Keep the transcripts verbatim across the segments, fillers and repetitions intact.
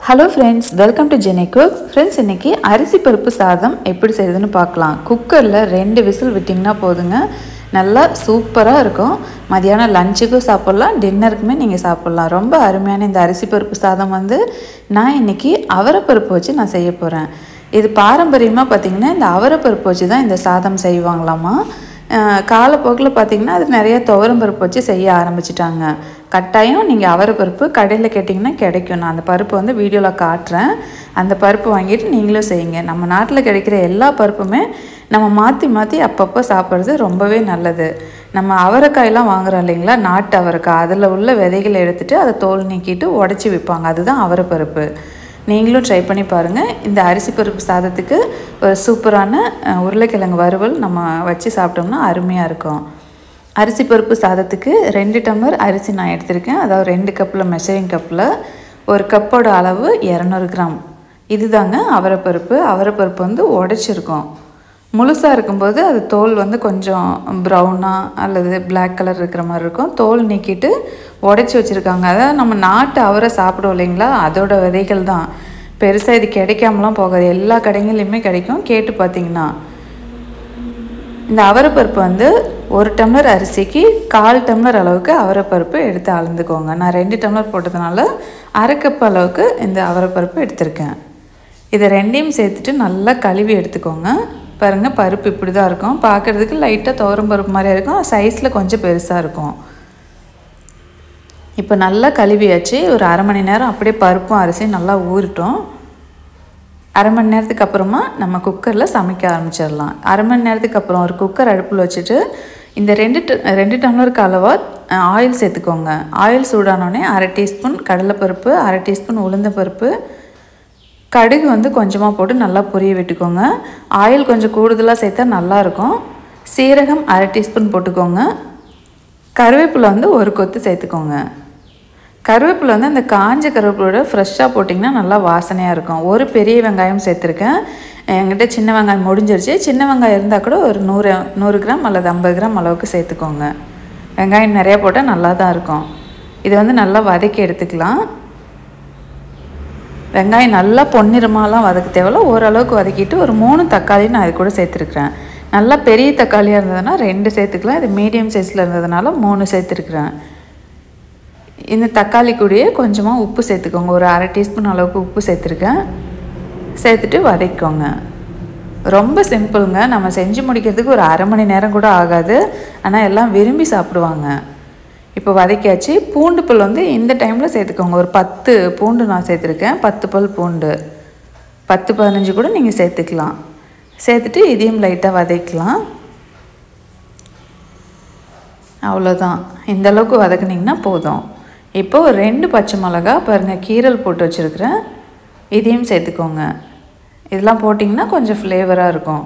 Hello friends, welcome to Jenny Cooks. Friends, இன்னைக்கு அரிசி பருப்பு சாதம் எப்படி செய்யறதுன்னு பார்க்கலாம். குக்கர்ல ரெண்டு விசில் விட்டிங்கனா போதுங்க. நல்லா சூப்பரா இருக்கும். மதியானம் லஞ்சுக்கு சாப்பிடலாம், டின்னருக்குமே நீங்க சாப்பிடலாம். ரொம்ப அருமையான இந்த அரிசி பருப்பு சாதம் வந்து நான் இன்னைக்கு அவரை பருப்பு வச்சு நான் செய்ய போறேன். இது பாரம்பரியமா பாத்தீங்கன்னா இந்த அவரை பருப்பு வச்சு தான் இந்த சாதம் செய்வாங்களாமா. காலப்போக்கில் பார்த்தீங்கன்னா அது நிறைய துவரம் பருப்பு வச்சு செய்ய ஆரம்பிச்சிட்டாங்க. கட்டாயம் நீங்கள் அவரை பருப்பு கடையில் கேட்டிங்கன்னா கிடைக்கும். நான் அந்த பருப்பு வந்து வீடியோவில் காட்டுறேன். அந்த பருப்பு வாங்கிட்டு நீங்களும் செய்யுங்க. நம்ம நாட்டில் கிடைக்கிற எல்லா பருப்புமே நம்ம மாற்றி மாற்றி அப்பப்போ சாப்பிட்றது ரொம்பவே நல்லது. நம்ம அவரைக்காயெல்லாம் வாங்குறோம் இல்லைங்களா, நாட்டு அவரைக்காய், அதில் உள்ள விதைகளை எடுத்துகிட்டு அதை தோல் நீக்கிட்டு உடச்சி விற்பாங்க. அதுதான் அவரை பருப்பு. நீங்களும் ட்ரை பண்ணி பாருங்கள். இந்த அரிசி பருப்பு சாதத்துக்கு ஒரு சூப்பரான உருளைக்கிழங்கு வறுவல் நம்ம வச்சு சாப்பிட்டோம்னா அருமையாக இருக்கும். அரிசி பருப்பு சாதத்துக்கு ரெண்டு டம்ளர் அரிசி நான் எடுத்திருக்கேன். அதாவது ரெண்டு கப்பில் மெஷரிங் கப்பில் ஒரு கப்போட அளவு இரநூறு கிராம். இதுதாங்க அவரைப்பருப்பு. அவரைப்பருப்பு வந்து உடைச்சிருக்கோம். முழுசாக இருக்கும்போது அது தோல் வந்து கொஞ்சம் ப்ரௌனாக அல்லது பிளாக் கலர் இருக்கிற மாதிரி இருக்கும். தோல் நீக்கிட்டு உடைச்சி வச்சுருக்காங்க. அதாவது நம்ம நாட்டு அவரை சாப்பிடுவோம் இல்லைங்களா, அதோட விதைகள் தான். பெருசாக இது கிடைக்காமலாம் போகாது, எல்லா கடைகள்லையுமே கிடைக்கும். கேட்டு பார்த்தீங்கன்னா இந்த அவரைப்பருப்பு வந்து ஒரு டம்ளர் அரிசிக்கு கால் டம்ளர் அளவுக்கு அவரைப்பருப்பு எடுத்து அளந்துக்கோங்க. நான் ரெண்டு டம்ளர் போட்டதுனால அரை கப் அளவுக்கு இந்த அவரைப்பருப்பு எடுத்திருக்கேன். இதை ரெண்டையும் சேர்த்துட்டு நல்லா கழுவி எடுத்துக்கோங்க. பாருங்கள், பருப்பு இப்படி தான் இருக்கும். பார்க்குறதுக்கு லைட்டாக துவரம் பருப்பு மாதிரியாக இருக்கும், சைஸில் கொஞ்சம் பெருசாக இருக்கும். இப்போ நல்லா கழுவியாச்சு. ஒரு அரை மணி நேரம் அப்படியே பருப்பும் அரிசியும் நல்லா ஊறிட்டோம். அரை மணி நேரத்துக்கு அப்புறமா நம்ம குக்கரில் சமைக்க ஆரம்பிச்சிடலாம். அரை மணி நேரத்துக்கு அப்புறம் ஒரு குக்கர் அடுப்பில் வச்சுட்டு இந்த ரெண்டு ரெண்டு டம்ளருக்கு அளவாக ஆயில் சேர்த்துக்கோங்க. ஆயில் சூடானோடனே அரை டீஸ்பூன் கடலைப்பருப்பு, அரை டீஸ்பூன் உளுந்தம்பருப்பு, கடுகு வந்து கொஞ்சமாக போட்டு நல்லா பொரிய விட்டுக்கோங்க. ஆயில் கொஞ்சம் கூடுதலாக சேர்த்தா நல்லாயிருக்கும். சீரகம் அரை டீஸ்பூன் போட்டுக்கோங்க. கருவேப்பிலை வந்து ஒரு கொத்து சேர்த்துக்கோங்க. கருவேப்பிலை வந்து அந்த காஞ்ச கருவேப்பிலோட ஃப்ரெஷ்ஷாக போட்டிங்கன்னா நல்லா வாசனையாக இருக்கும். ஒரு பெரிய வெங்காயம் சேர்த்துருக்கேன். என்கிட்ட சின்ன வெங்காயம் முடிஞ்சிருச்சு. சின்ன வெங்காயம் இருந்தால் கூட ஒரு நூறு நூறு கிராம் அல்லது ஐம்பது கிராம் அளவுக்கு சேர்த்துக்கோங்க. வெங்காயம் நிறையா போட்டால் நல்லா தான் இருக்கும். இதை வந்து நல்லா வதக்கி எடுத்துக்கலாம். வெங்காயம் நல்லா பொன்னிறமாலாம் வதக்க தேவையில்ல, ஓரளவுக்கு வதக்கிட்டு ஒரு மூணு தக்காளி நான் அது கூட சேர்த்துருக்குறேன். நல்லா பெரிய தக்காளியாக இருந்ததுன்னா ரெண்டு சேர்த்துக்கலாம். இது மீடியம் சைஸில் இருந்ததுனால மூணு சேர்த்துருக்குறேன். இந்த தக்காளி கூடயே கொஞ்சமாக உப்பு சேர்த்துக்கோங்க. ஒரு அரை டீஸ்பூன் அளவுக்கு உப்பு சேர்த்துருக்கேன். சேர்த்துட்டு வதக்கிக்கோங்க. ரொம்ப சிம்பிளுங்க. நம்ம செஞ்சு முடிக்கிறதுக்கு ஒரு அரை மணி நேரம் கூட ஆகாது. ஆனால் எல்லாம் விரும்பி சாப்பிடுவாங்க. இப்போ வதக்கியாச்சு. பூண்டு பல் வந்து இந்த டைமில் சேர்த்துக்கோங்க. ஒரு பத்து பூண்டு நான் சேர்த்துருக்கேன். பத்து பல் பூண்டு, பத்து பதினஞ்சு கூட நீங்கள் சேர்த்துக்கலாம். சேர்த்துட்டு இதையும் லைட்டாக வதக்கலாம். அவ்வளோதான். இந்தளவுக்கு வதக்குனிங்கன்னா போதும். இப்போ ஒரு ரெண்டு பச்சை மிளகா பாருங்கள், கீரல் போட்டு வச்சுருக்கிறேன், இதையும் சேர்த்துக்கோங்க. இதெல்லாம் போட்டிங்கன்னா கொஞ்சம் ஃப்ளேவராக இருக்கும்.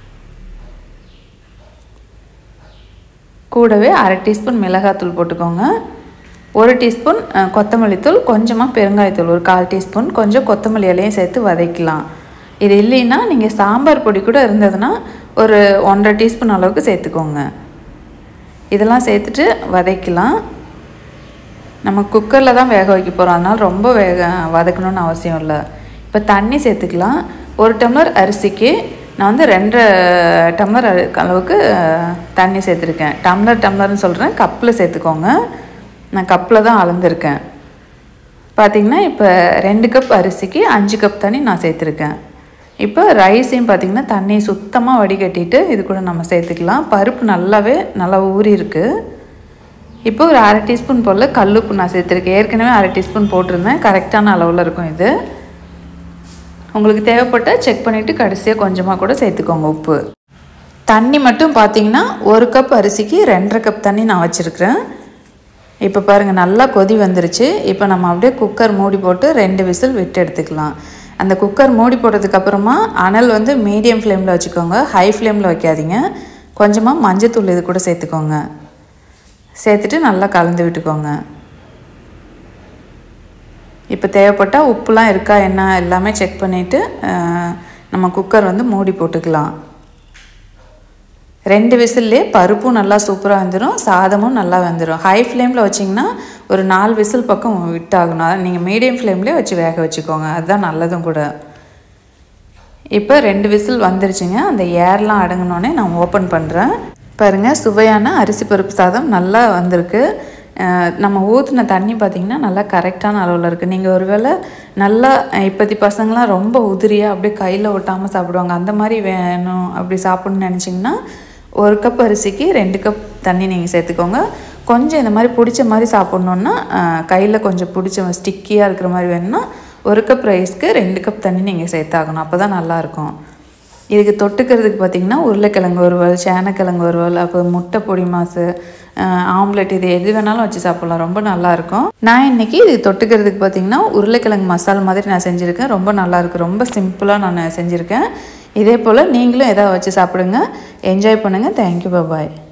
கூடவே அரை டீஸ்பூன் மிளகாத்தூள் போட்டுக்கோங்க. ஒரு டீஸ்பூன் கொத்தமல்லி தூள், கொஞ்சமாக பெருங்காயத்தூள் ஒரு கால் டீஸ்பூன், கொஞ்சம் கொத்தமல்லி இலையும் சேர்த்து வதக்கலாம். இது இல்லைன்னா நீங்கள் சாம்பார் பொடி கூட இருந்ததுன்னா ஒரு ஒன்றரை டீஸ்பூன் அளவுக்கு சேர்த்துக்கோங்க. இதெல்லாம் சேர்த்துட்டு வதக்கலாம். நம்ம குக்கரில் தான் வேக வைக்க போகிறோம், அதனால் ரொம்ப வேக வதக்கணும்னு அவசியம் இல்லை. இப்போ தண்ணி சேர்த்துக்கலாம். ஒரு டம்ளர் அரிசிக்கு நான் வந்து ரெண்டரை டம்ளர் அளவுக்கு தண்ணி சேர்த்துருக்கேன். டம்ளர் டம்ளர்னு சொல்கிறேன், கப்பில் சேர்த்துக்கோங்க. நான் கப்பில் தான் அளந்துருக்கேன். பார்த்திங்கன்னா இப்போ ரெண்டு கப் அரிசிக்கு அஞ்சு கப் தண்ணி நான் சேர்த்துருக்கேன். இப்போ ரைஸையும் பார்த்திங்கன்னா தண்ணி சுத்தமாக வடிகட்டிட்டு இது கூட நம்ம சேர்த்துக்கலாம். பருப்பு நல்லாவே நல்லா ஊறி இருக்குது. இப்போ ஒரு அரை டீஸ்பூன் போல் கல்லுப்பு நான் சேர்த்துருக்கேன். ஏற்கனவே அரை டீஸ்பூன் போட்டிருந்தேன். கரெக்டான அளவில் இருக்கும் இது. உங்களுக்கு தேவைப்பட்டால் செக் பண்ணிவிட்டு கடைசியாக கொஞ்சமாக கூட சேர்த்துக்கோங்க உப்பு. தண்ணி மட்டும் பார்த்திங்கன்னா ஒரு கப் அரிசிக்கு ரெண்டரை கப் தண்ணி நான் வச்சுருக்கிறேன். இப்போ பாருங்கள், நல்லா கொதி வந்துருச்சு. இப்போ நம்ம அப்படியே குக்கர் மூடி போட்டு ரெண்டு விசில் விட்டு எடுத்துக்கலாம். அந்த குக்கர் மூடி போட்டதுக்கப்புறமா அனல் வந்து மீடியம் ஃப்ளேமில் வச்சுக்கோங்க, ஹை ஃப்ளேமில் வைக்காதீங்க. கொஞ்சமாக மஞ்சத்தூள் இது கூட சேர்த்துக்கோங்க. சேர்த்துட்டு நல்லா கலந்து விட்டுக்கோங்க. இப்போ தேவைப்பட்டால் உப்புலாம் இருக்கா என்ன எல்லாமே செக் பண்ணிவிட்டு நம்ம குக்கர் வந்து மூடி போட்டுக்கலாம். ரெண்டு விசில்லே பருப்பும் நல்லா சூப்பராக வந்துடும், சாதமும் நல்லா வந்துடும். ஹை ஃப்ளேமில் வச்சிங்கன்னா ஒரு நாலு விசில் பக்கம் விட்டாகணும். நீங்கள் மீடியம் ஃப்ளேம்லேயே வச்சு வேக வச்சுக்கோங்க, அதுதான் நல்லதும் கூட. இப்போ ரெண்டு விசில் வந்துருச்சுங்க. அந்த ஏர்லாம் அடங்கினோடனே நான் ஓப்பன் பண்ணுறேன். பாருங்கள், சுவையான அரிசி பருப்பு சாதம் நல்லா வந்திருக்கு. நம்ம ஊற்றின தண்ணி பார்த்திங்கன்னா நல்லா கரெக்டான அளவில் இருக்குது. நீங்கள் ஒருவேளை நல்லா இப்போத்தி பசங்களாம் ரொம்ப உதிரியாக அப்படியே கையில் ஒட்டாமல் சாப்பிடுவாங்க, அந்த மாதிரி வேணும் அப்படி சாப்பிட்ணுன்னு நினச்சிங்கன்னா ஒரு கப் அரிசிக்கு ரெண்டு கப் தண்ணி நீங்கள் சேர்த்துக்கோங்க. கொஞ்சம் இந்த மாதிரி பிடிச்ச மாதிரி சாப்பிட்ணுன்னா கையில் கொஞ்சம் பிடிச்ச ஸ்டிக்கியாக இருக்கிற மாதிரி வேணும்னா ஒரு கப் ரைஸ்க்கு ரெண்டு கப் தண்ணி நீங்கள் சேர்த்தாகணும், அப்போ தான் நல்லாயிருக்கும். இதுக்கு தொட்டுக்கிறதுக்கு பார்த்திங்கன்னா உருளைக்கிழங்கு வறுவல், சேனக்கிழங்கு வறுவல், அப்போ முட்டை பொடி மாசு, ஆம்லெட், இது எது வேணாலும் வச்சு சாப்பிட்லாம், ரொம்ப நல்லாயிருக்கும். நான் இன்றைக்கி இது தொட்டுக்கிறதுக்கு பார்த்திங்கன்னா உருளைக்கிழங்கு மசாலா மாதிரி நான் செஞ்சுருக்கேன், ரொம்ப நல்லாயிருக்கு. ரொம்ப சிம்பிளாக நான் செஞ்சுருக்கேன். இதே போல் நீங்களும் எதாவது வச்சு சாப்பிடுங்க, என்ஜாய் பண்ணுங்கள். தேங்க்யூ, பாய்.